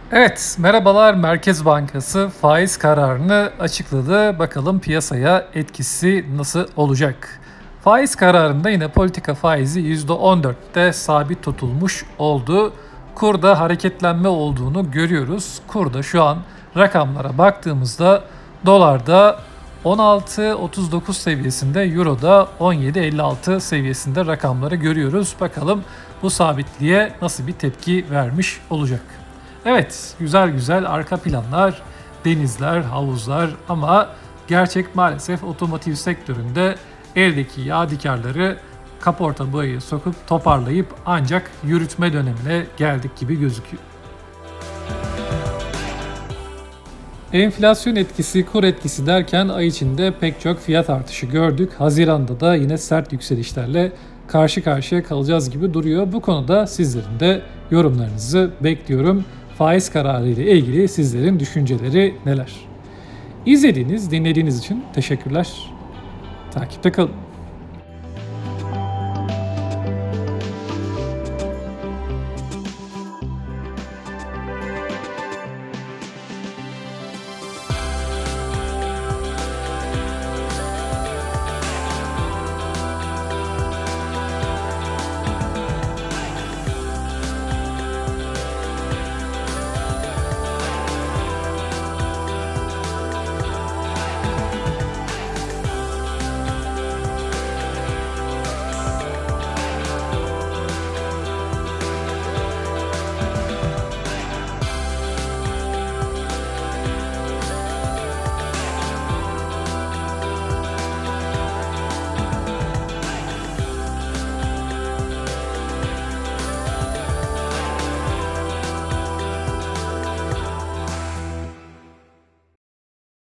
Evet, merhabalar. Merkez Bankası faiz kararını açıkladı. Bakalım piyasaya etkisi nasıl olacak? Faiz kararında yine politika faizi %14'te sabit tutulmuş oldu. Kurda hareketlenme olduğunu görüyoruz. Kurda şu an rakamlara baktığımızda dolarda 16.39 seviyesinde, euroda 17.56 seviyesinde rakamları görüyoruz. Bakalım bu sabitliğe nasıl bir tepki vermiş olacak? Evet, güzel güzel arka planlar, denizler, havuzlar ama gerçek maalesef otomotiv sektöründe eldeki yadigarları kaporta boyayı sokup toparlayıp ancak yürütme dönemine geldik gibi gözüküyor. Enflasyon etkisi, kur etkisi derken ay içinde pek çok fiyat artışı gördük. Haziran'da da yine sert yükselişlerle karşı karşıya kalacağız gibi duruyor. Bu konuda sizlerin de yorumlarınızı bekliyorum. Faiz kararı ile ilgili sizlerin düşünceleri neler? İzlediğiniz, dinlediğiniz için teşekkürler. Takipte kalın.